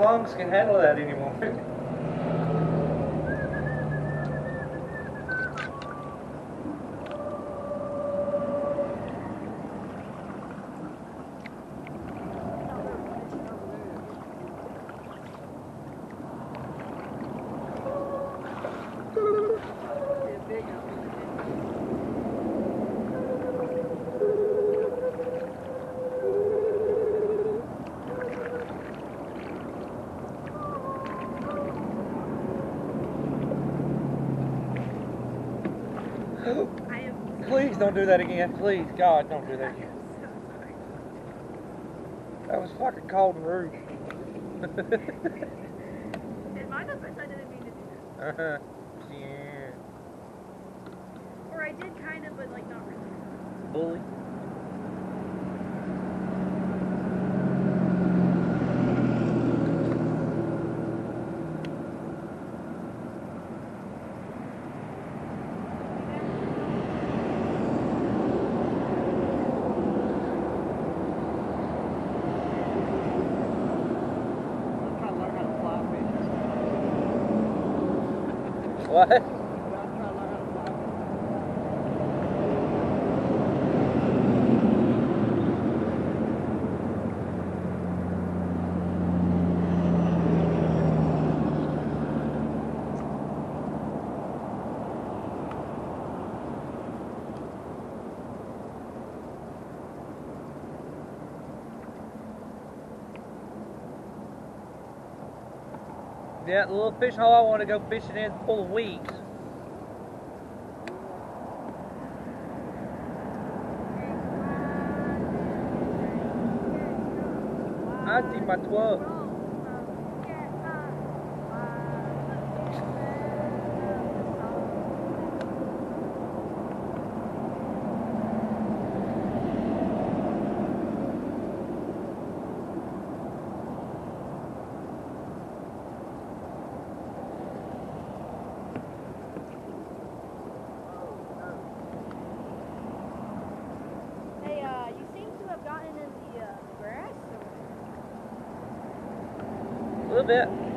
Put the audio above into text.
lungs can handle that anymore. Please don't do that again. Please, God, don't do that again. That was fucking cold and rude. In my defense, I didn't mean to do that. Uh-huh. Yeah. Or I did kind of, but like not really. Bully. What? Yeah, the little fishing hole I want to go fishing in full of weeds. I see my 12. You seem to have gotten in the grass. A little bit.